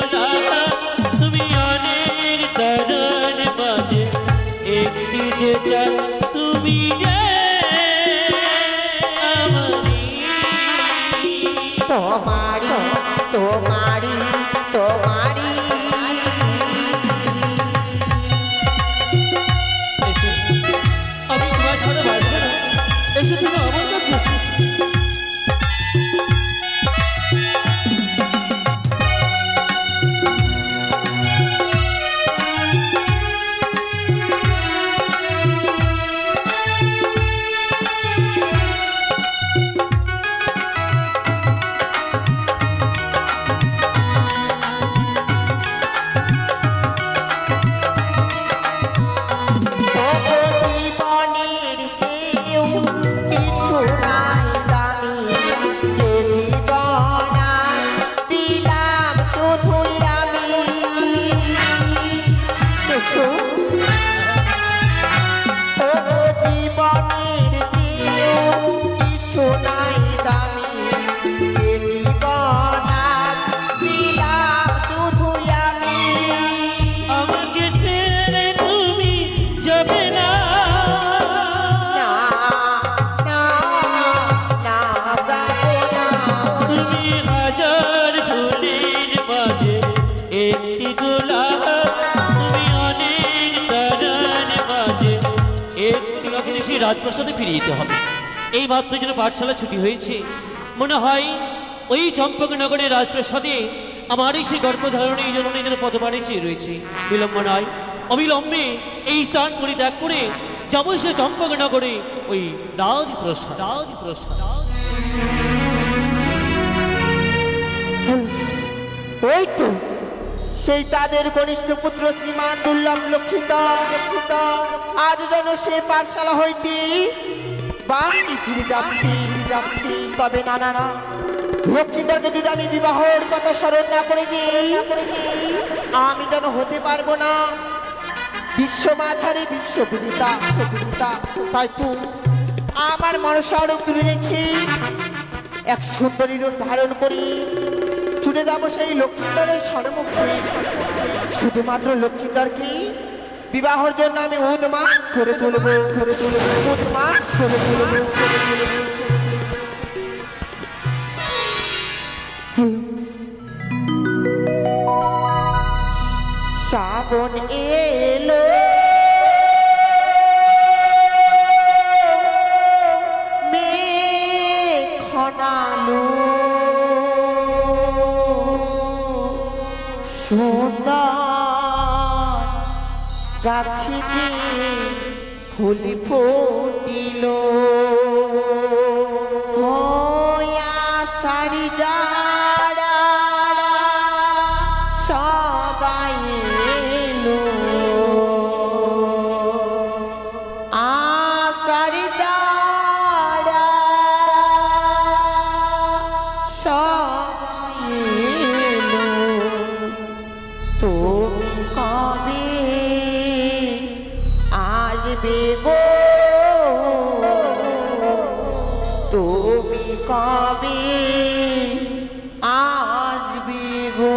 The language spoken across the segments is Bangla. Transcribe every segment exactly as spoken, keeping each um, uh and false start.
দোলা তুমি অনেক তারার মাঝে একটি যে চাঁদ তুমি যে আমারি তোমারি তোমারি তোমারি এসে আমি তোমার ছাড়া বাঁচবো না এসে তুমি আমার কাছে এসে রাজপ্রাসাদে ফিরে যেতে হবে। এই মাত্র যেন পাঠশালা ছুটি হয়েছে, মনে হয় ওই চম্পকনগরের রাজপ্রাসাদে আমার এই সেই গর্ভধারণে এই জন্য যেন পদপানে চেয়ে রয়েছে। বিলম্ব নয়, অবিলম্বে এই স্থান পরিত্যাগ করে যাবো সে চম্পকনগরে ওই রাজপ্রাসাদ। রাজপ্রাসাদ ওই তো সেই চাঁদের কনিষ্ঠ পুত্র শ্রীমান দুর্লভ লক্ষিন্দর আজ যেন সে পাঠশালা হইতে বাড়ি ফিরে যাচ্ছি যাচ্ছি তবে না না না লক্ষিন্দরকে যদি আমি বিবাহের কথা স্মরণ না করে দিই আমি যেন হতে পারবো না বিশ্ব মাঝারি বিশ্ব বিজেতা বিজেতা তাই তো আমার মনসা রূপ দূরে রেখে এক সুন্দরী রূপ ধারণ করি ছুটে যাবো সেই লক্ষিন্দরের সম্মুখে। শুধুমাত্র লক্ষিন্দরকে বিবাহের জন্য আমি উদ্মান করে তুলব করে তুলব উদ্মান করে তুলব করে তুলব। শ্রাবণ এলো মেঘ ঘনালো সুন্দর গাছিতে ফুল ফুটিল আষাঢ়ি যারা সবাই এলো আষাঢ়ি যারা সবাই এলো তুমি কবে আসবে গো তুমি কবে আসবে গো।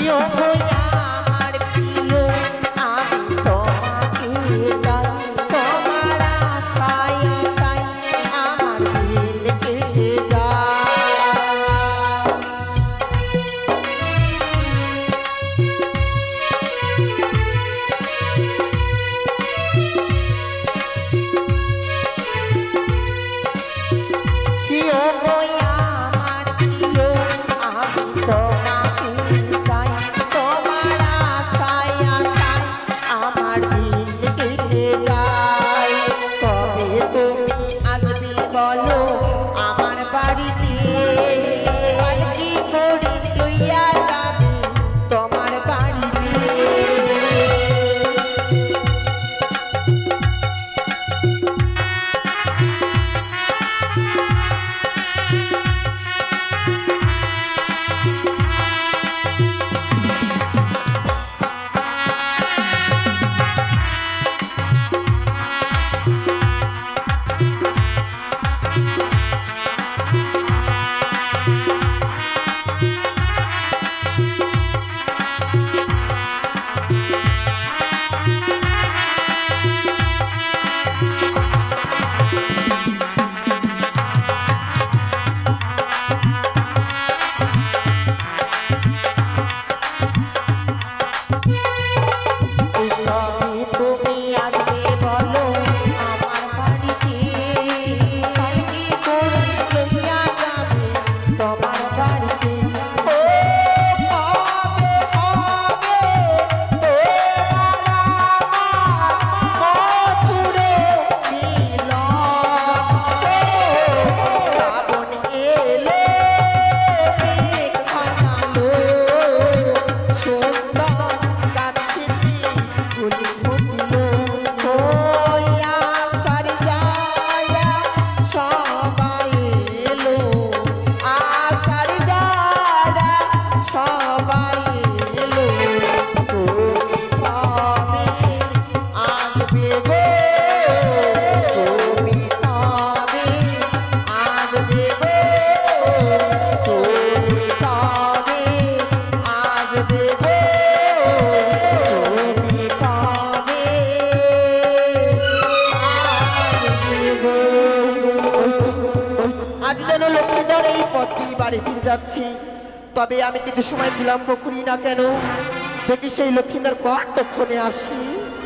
যাচ্ছি, তবে আমি কিছু সময় বিলম্ব করি না কেন, দেখি সেই লক্ষ্মীদার কতক্ষণে আসি।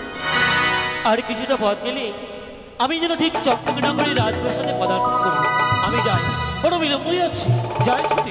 আর কিছুটা পথ গেলে আমি যেন ঠিক চট্টগ্রামের রাজপ্রাসাদে পদার্পণ করব। আমি যাই, বড় বিলম্ব হচ্ছে, যাই ছুটে।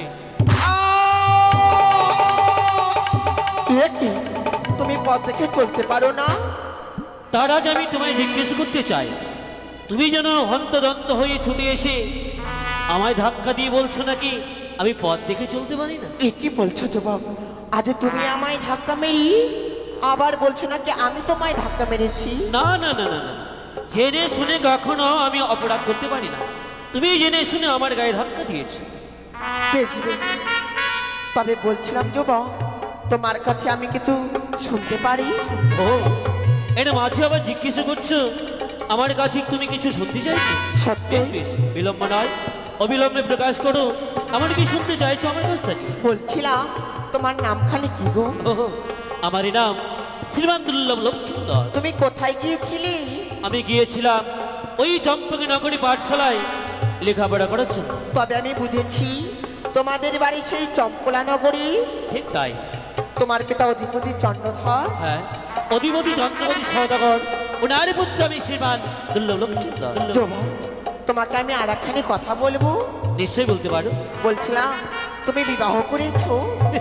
কি তুমি পথ দেখে চলতে পারো না? তার আগে আমি তোমায় জিজ্ঞেস করতে চাই, তুমি যেন হন্তদন্ত হয়ে ছুটে এসে আমায় ধাক্কা দিয়ে বলছো নাকি আমি পথ দেখে চলতে পারি না? এ কি বলছো যুবক? আজ তুমি আমায় ধাক্কা মেরি আবার বলছো নাকি আমি তোমায় ধাক্কা মেরেছি? না না না না না, জেনে শুনে কখনো আমি অপরাধ করতে পারি না। তুমি জেনে শুনে আমার গায়ে ধাক্কা দিয়েছো। বেশ বেশ, তবে বলছিলাম যুবক, তোমার কাছে আমি কিছু শুনতে পারি? ও, এটা মাঝে আবার জিজ্ঞেস করছো আমার কাছে তুমি কিছু শুনতে চাইছো? সত্যি? বেশ বেশ, বিলম্ব নয়, অবিলম্বে প্রকাশ করো, আমার কি শুনতে চাইছো আমার কাছ থেকে? বলছিলাম তোমার নামখানি কি গো? ও, আমার নাম শ্রীমান দুর্লভ লক্ষ্মীন্দর। তুমি কোথায় গিয়েছিলে? আমি গিয়েছিলাম ওই চম্পক নগরী পাঠশালায় লেখাপড়া করার জন্য। তবে আমি বুঝেছি তোমাদের বাড়ি সেই চম্পলা নগরী। ঠিক তাই। তোমার পিতা অধিপতি চন্দ্রধর? হ্যাঁ, অধিপতি চন্দ্রপতি সওদাগর, ওনার পুত্র আমি শ্রীমান দুর্লভ লক্ষ্মীন্দর। তোমাকে আমি আর একখানি কথা বলবো? নিশ্চয়ই বলতে পারো। বলছিলাম তুমি বিবাহ করেছো?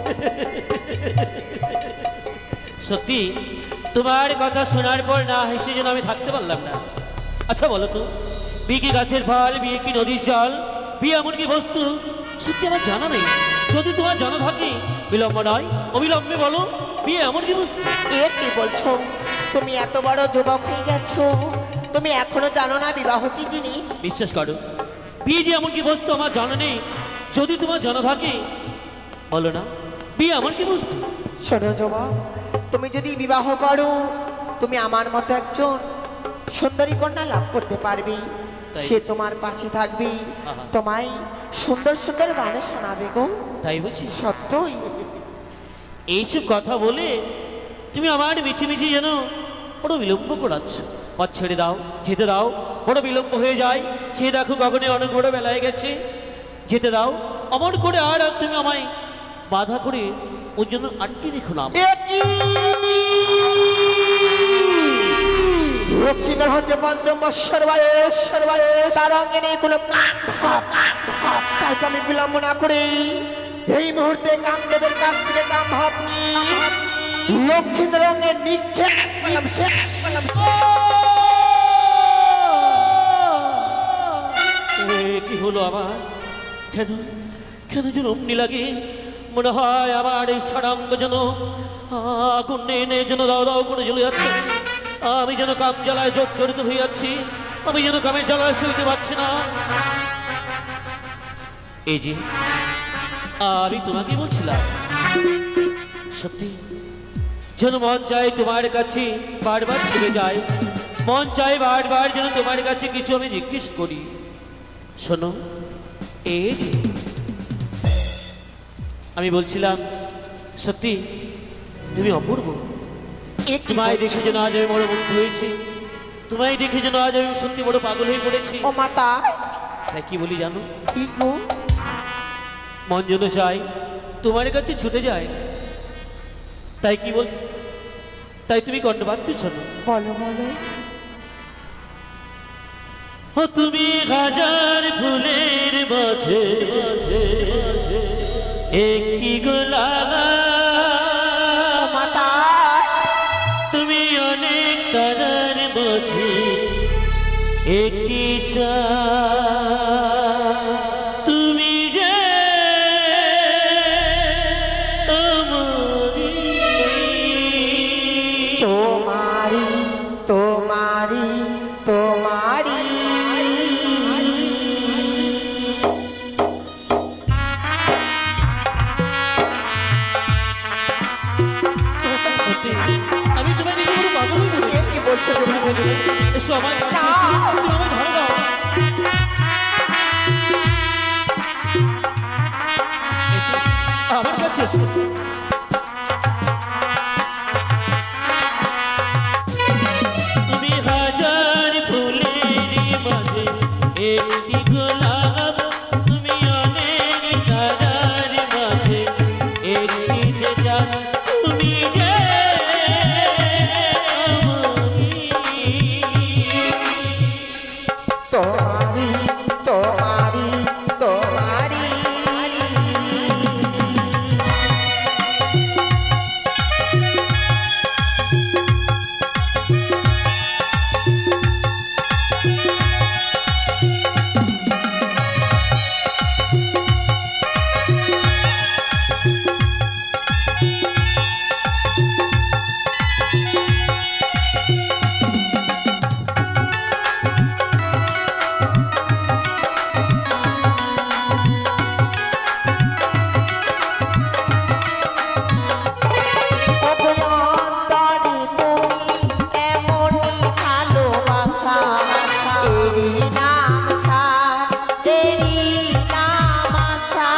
সত্যি, তোমার কথা শোনার পর না হেসে যেন আমি থাকতে পারলাম না। আচ্ছা বলো তো, বিয়ে কি গাছের ফল, বিয়ে কি নদীর জল, বিয়ে এমন কি বস্তু? সত্যি আমার জানা নেই। যদি তোমার জানা থাকে বিলম্ব নয়, অবিলম্বে বলো, বিয়ে এমন কি বস্তু? এ কি বলছো? তুমি এত বড় যুবক হয়ে গেছো, তুমি এখনো জানো না বিবাহ কি জিনিস? বিশ্বাস করো, বিয়ে যে এমন কি বস্তু আমার জানা নেই। যদি তোমার জানা থাকে বলো না, বিয়ে এমন কি বস্তু? শোনো যুবক, তুমি যদি বিবাহ করো, তুমি আমার মতো একজন সুন্দরী কন্যা লাভ করতে পারবে। সে তোমার পাশে থাকবে, তোমায় সুন্দর সুন্দর গান শোনাবে গো। তাই বুঝি? সত্যই। এইসব কথা বলে তুমি আমার মিছি মিছি যেন বড় বিলম্ব করাচ্ছ। পথ ছেড়ে দাও, যেতে দাও, বড় বিলম্ব হয়ে যায়। সে দেখো গগনে অনেক বড় বেলায় গেছে, যেতে দাও। অমন করে আর আর তুমি আমায় বাধা করে ওর জন্য আটকে রেখো না। লক্ষ্মীধর হচ্ছে পঞ্চম বৎসর বয়স, বয়স তার অঙ্গে নেই কোনো কাম ভাব। তাই তো আমি বিলম্ব না করে এই মুহূর্তে কামদেবের কাছ থেকে কাম ভাব নিয়ে লক্ষ্মীধর অঙ্গে নিক্ষেপ করলাম, শেষ করলাম। কি হলো আমার? কেন কেন যেন অমনি লাগে, মনে হয় আমার এই সারাঙ্গ যেন আগুন নেই যেন দাও দাও করে জ্বলে যাচ্ছে। আমি যেন কাম জ্বালায় জর্জরিত হয়ে যাচ্ছি, আমি যেন কামের জ্বালায় সইতে পারছি না। এই যে আমি তোমাকে বলছিলাম, সত্যি যেন মন চাই তোমার কাছে বারবার ছেড়ে যায়, মন চাই বারবার যেন তোমার কাছে কিছু আমি জিজ্ঞেস করি। শোনো, এই যে আমি বলছিলাম, সত্যি তুমি অপূর্ব। তোমায় দেখে যেন আজ আমি বড় মুগ্ধ হয়েছি, তোমায় দেখে যেন আজ আমি সত্যি বড় পাগল হয়ে পড়েছি। ও মাতা, তাই কি বলি জানো? কি গো? মন যেন চাই তোমার কাছে ছুটে যায়। তাই কি বল, তাই তুমি কণ্ঠবাক্য শোনো। বলো বলো। ও তুমি হাজার ফুলের মাঝে মাঝে একটি গোলাপ, মাতা তুমি অনেক তারার মাঝে একটি চাঁদ, তুমি যে তোমারি তোমারি তোমারি সত্যি আমি তোমাকে দেখে বড় পাগল হয়ে পড়েছি। কি বলছো তুমি? এসো আমার কাছে, এসো, তুমি আমায় ধরে দাও। এসো আমার কাছে, এসো। তুমি হাজার ফুলের মাঝে একটি গোলাপ, তুমি অনেক তারার মাঝে একটি যে চাঁদ, তুমি যে তোমারি তোমারি তোমারি অভয়ন্তরে তুমি এমনই ভালোবাসা, এরই নাম সার, এরই নাম আশা।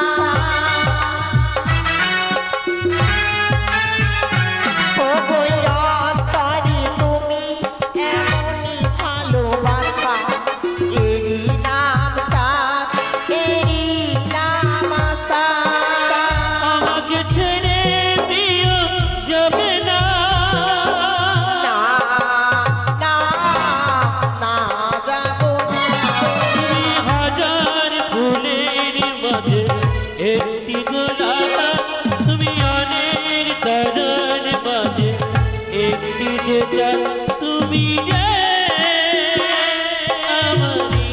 অভয়ন্তরে তুমি এমনই ভালোবাসা, এরই নাম সার, এরই নাম আশা। আমাকে ছেড়ে প্রিয় যাবে না, না না না যাব না। তুমি হাজার ফুলের মাঝে একটি গোলাপ, তুমি অনেক তারার মাঝে একটি যে চাঁদ, তুমি যে আমারই।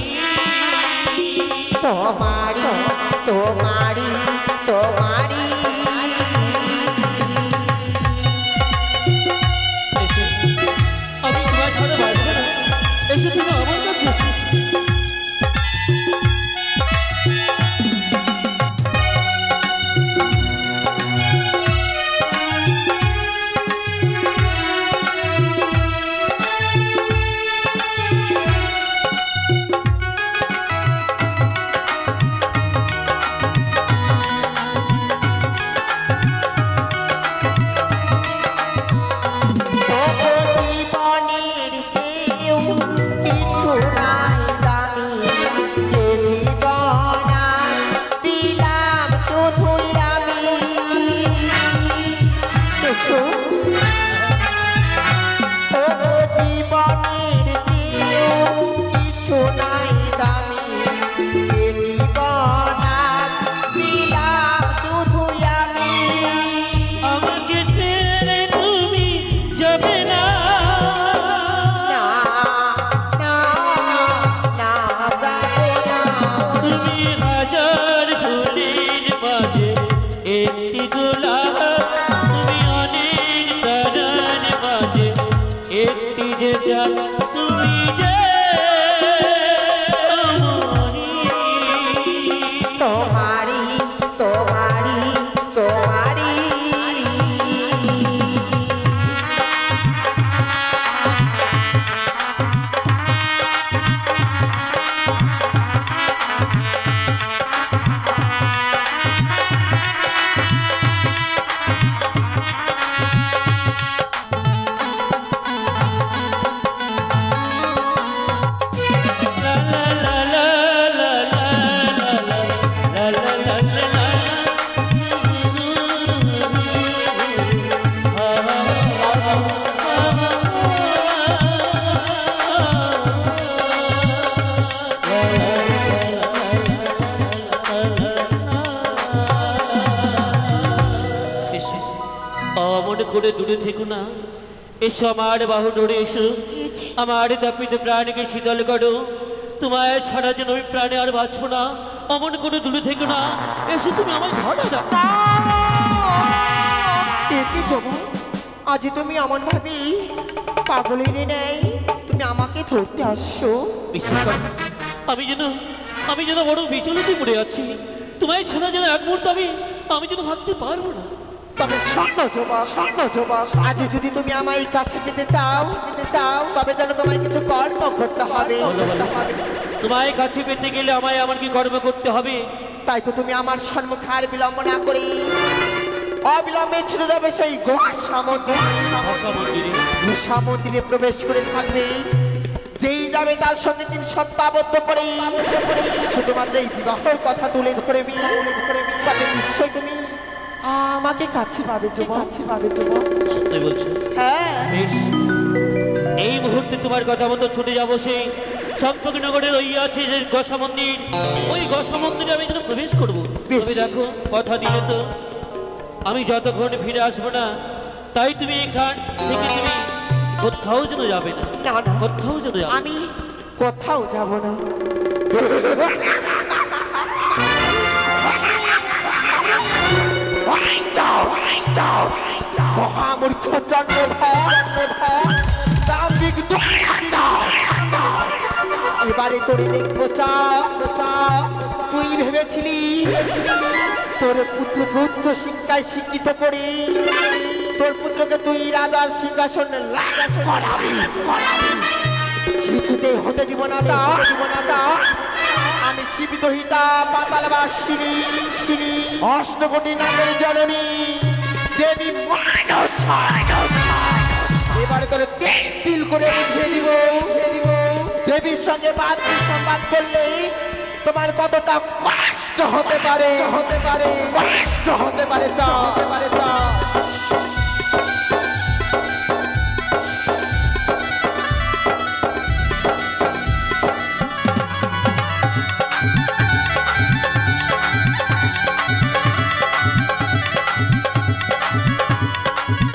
তোমারি তোমারি তোমারি এসো, আমি তোমার ছাড়া বাঁচবো না। এসো, তুমি আমার কাছে এসো। এসো ও জীবনের চেয়েও কিছু নাই দামি এ জীবন আজ দিলাম শুধু আমি আমাকে ছেড়ে তুমি যাবে না না না না যাবো না তুমি হাজার ফুলের মাঝে একটি গোলাপ তুমি অনেক তারার মাঝে একটি যে চাঁদ তুমি যে তোমারি তোমারি তোমারি La la la la la la la la la la la মনে করে দূরে থেকো না এসো আমার বাহু ধরে এসো আমার দাপিত প্রাণীকে শীতল করো তোমায় ছাড়া যেন আমি প্রাণে আর বাঁচবো না অমন করে দূরে থেকো না এসো তুমি আমায় ধরা দাও দেখি জগু আজ তুমি এমন ভাবি পাগলের নেই তুমি আমাকে ধরতে আসছো বিশ্বাস করো আমি যেন আমি যেন বড় বিচলিত পড়ে আছি তোমায় ছাড়া যেন এক মুহূর্ত আমি আমি যেন ভাবতে পারবো না তবে স্বর্ণ জবা স্বর্ণ জবা আজ যদি তুমি আমায় কাছে পেতে চাও পেতে চাও তবে যেন তোমায় কিছু কর্ম করতে হবে বলো, বলো। তোমায় কাছে পেতে গেলে আমায় আমার কি কর্ম করতে হবে তাই তো তুমি আমার সম্মুখে আর বিলম্ব না করি অবিলম্বে ছুটে যাবে সেই গোসা মন্দিরে ভাষা মন্দিরে গোসা মন্দিরে প্রবেশ করে থাকবে যেই যাবে তার সঙ্গে তিনি সত্তাবদ্ধ করে শুধুমাত্র এই বিবাহের কথা তুলে ধরবি তবে নিশ্চয় তুমি আমাকে কাছে পাবে যুব কাছে পাবে যুব সত্যি বলছো হ্যাঁ বেশ এই মুহূর্তে তোমার কথা মতো ছুটে যাবো সেই চম্পকনগরের ওই আছে যে গসা মন্দির ওই গসা মন্দিরে আমি যেন প্রবেশ করবো বেশ। তবে দেখো কথা দিলে তো আমি যতক্ষণ ফিরে আসবো না তাই তুমি এখান থেকে তুমি কোথাও যেন যাবে না না না কোথাও যেন যাবে না। আমি কোথাও যাব না মহামূর্খ এবারে তোরে দেখবো চা তুই ভেবেছিলি তোর পুত্রকে উচ্চ শিক্ষায় শিক্ষিত করে তোর পুত্রকে তুই রাজার সিংহাসনে লাভ করাবি কিছুতে হতে দিব না চা দিব না চা আমি শিবিদহিতা পাতালবাসিনী শ্রী অষ্টকোটি নামের জননী দেবী মানস এবারে তোরে তিল তিল করে বুঝিয়ে দিব দিব দেবীর সঙ্গে বাদ সংবাদ করলে তোমার কতটা কষ্ট হতে পারে হতে পারে কষ্ট হতে পারে চা হতে পারে চা